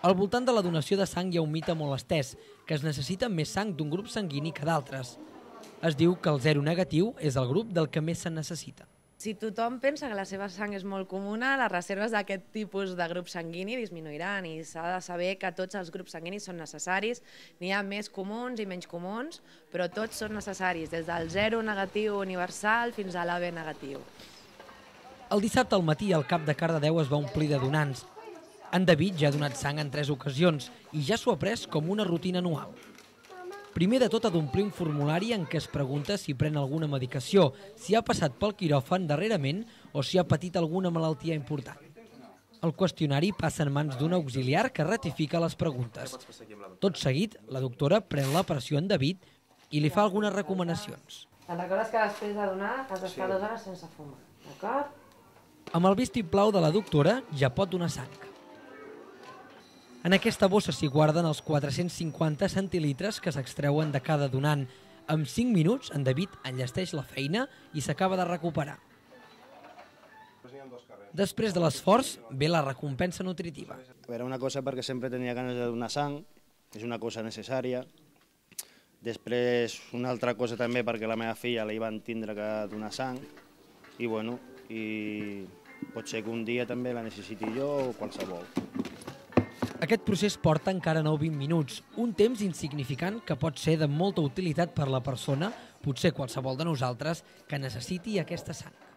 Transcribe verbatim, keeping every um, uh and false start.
Al voltant de la donació de sang hi ha un mite molt estès, que es necessita més sang d'un grup sanguini que d'altres. Es diu que el zero negatiu és el grup del que més se'n necessita. Si tothom pensa que la seva sang és molt comuna, les reserves d'aquest tipus de grup sanguini disminuiran i s'ha de saber que tots els grups sanguinis són necessaris. N'hi ha més comuns i menys comuns, però tots són necessaris, des del zero negatiu universal fins a l'A B negatiu. El dissabte al matí el cap de Cardedeu es va omplir de donants. En David ja ha donat sang en tres ocasions i ja s'ho ha pres com una rutina anual. Primer de tot ha d'omplir un formulari en què es pregunta si pren alguna medicació, si ha passat pel quiròfan darrerament o si ha patit alguna malaltia important. El qüestionari passa en mans d'un auxiliar que ratifica les preguntes. Tot seguit, la doctora pren la pressió en David i li fa algunes recomanacions. Te'n recordes que després de donar has d'estar dues hores sense fumar, d'acord? Amb el vistiplau de la doctora ja pot donar sang. En aquesta bossa s'hi guarden els quatre-cents cinquanta centilitres que s'extreuen de cada donant. En cinc minuts, en David enllesteix la feina i s'acaba de recuperar. Després de l'esforç, ve la recompensa nutritiva. Era una cosa perquè sempre tenia ganes de donar sang, és una cosa necessària. Després, una altra cosa també perquè la meva filla la hi van tindre que donar sang. I bueno, i pot ser que un dia també la necessiti jo o qualsevol. Aquest procés porta encara nou vint minuts, un temps insignificant que pot ser de molta utilitat per la persona, potser qualsevol de nosaltres, que necessiti aquesta sang.